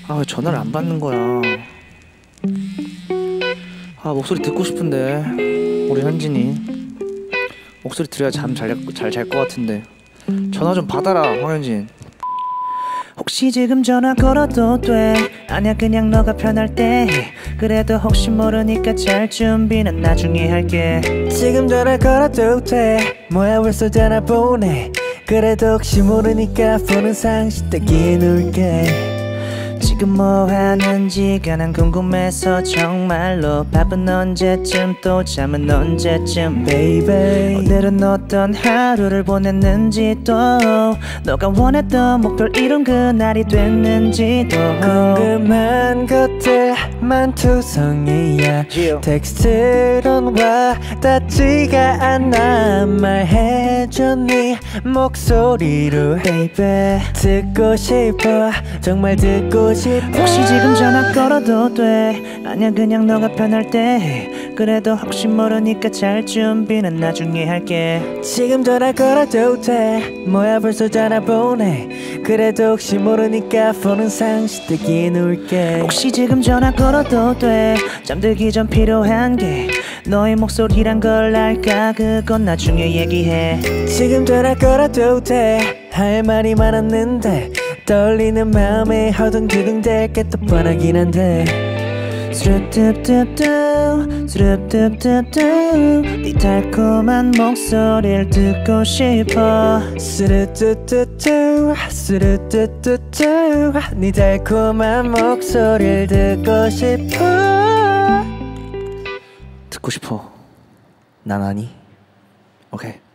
아, 왜 전화를 안 받는 거야? 아, 목소리 듣고 싶은데. 우리 현진이 목소리 들어야 잠 잘 잘 것 같은데. 전화 좀 받아라, 황현진. 혹시 지금 전화 걸어도 돼? 아니야, 그냥 너가 편할 때. 그래도 혹시 모르니까 잘 준비는 나중에 할게. 지금 전화 걸어도 돼? 뭐야 벌써 전화 보내. 그래도 혹시 모르니까 폰은 상시대기에 놓을게. 지금 뭐 하는지가 난 궁금해서 정말로. 밥은 언제쯤 또 잠은 언제쯤 baby. 오늘은 어떤 하루를 보냈는지도, 너가 원했던 목표를 이룬 그날이 됐는지도 궁금한 것들 만투성이야. 텍스트론 와 닿지가 않아. 말해줘 네 목소리로 baby. 듣고 싶어 정말 듣고 싶어. 혹시 지금 전화 걸어도 돼? 아니야, 그냥 너가 편할 때. 그래도 혹시 모르니까 잘 준비는 나중에 할게. 지금 전화 걸어도 돼? 뭐야 벌써 전화 보내. 그래도 혹시 모르니까 폰은 상시대기에 놓을게. 혹시 지금 전화 걸어도 돼? 잠들기 전 필요한 게 너의 목소리란 걸 알까? 그건 나중에 얘기해. 지금 전화 걸어도 돼? 할 말이 많았는데 떨리는 마음에 허둥지둥될 게 또 뻔하긴 한데. 스르뚜뚜뚜 스르뚜뚜뚜 네 달콤한 목소리를 듣고 싶어. 스르뚜뚜뚜 스르뚜뚜뚜 네 달콤한 목소리를 듣고 싶어. 듣고 싶어. 난 아니. 오케이.